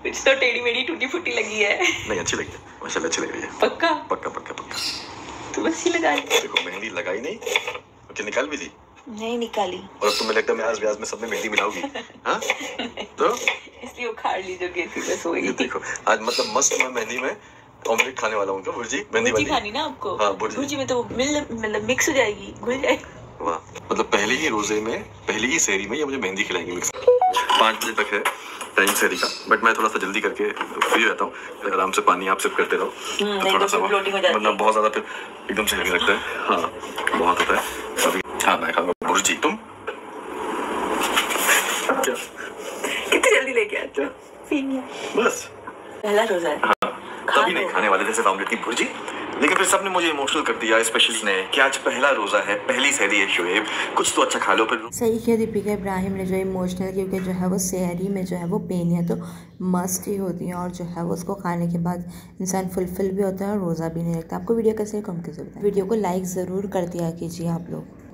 कुछ तो टेढ़ी मेढ़ी टूटी फूटी लगी है। नहीं अच्छी लगी है, माशाल्लाह अच्छी लग रही है। पक्का पक्का पक्का पक्का। तो बस ही लगा ली। देखो मेहंदी लगाई नहीं कि निकाल भी ली? नहीं निकाली। और तुम्हें लगता है मैं आज ब्याज में सब में मेहंदी मिलाऊंगी? हाँ तो इसलिए उखाड़ ली जो गई थी बस वही। ये देखो आज मतलब मस्त मैं मेहंदी में ऑमलेट खाने वाला हूँ। क्या भुर्जी मेहंदी वाली खानी ना आपको? हाँ भुर्जी में तो मतलब मिक्स हो जाएगी, घुल जाएगी। वाह मतलब पहले ही रोजे में पहली ही सहरी में ये मुझे मेहंदी खिलाएंगे मिक्स। 5 बजे तक है टाइम सहरी का, बट मैं थोड़ा सा जल्दी करके फ्री रहता हूँ। आराम से पानी आप सिप करते रहो थोड़ा सा, मतलब बहुत ज्यादा फिर एकदम से लगने लगता है। हाँ बहुत होता है अभी। हाँ मैं खाऊंगा भुर्जी। तुम क्या कितनी जल्दी लेके आते हो? बस पहला रोजा है। हाँ तभी नहीं खाने वाले थे सिर्फ ऑमलेट की भुर्जी, लेकिन फिर सबने मुझे इमोशनल कर दिया, स्पेशली ने कि आज पहला रोजा है, पहली सहरी है शुएब, कुछ तो अच्छा खा लो। फिर सही किया दीपिका इब्राहिम ने जो इमोशनल, क्योंकि जो है वो सहरी में जो है वो पेनियाँ तो मस्ट ही होती हैं और जो है वो उसको खाने के बाद इंसान फुलफिल भी होता है और रोज़ा भी नहीं लगता। आपको वीडियो कैसे कम कैसे बताएं? वीडियो को लाइक ज़रूर कर दिया कीजिए आप लोग।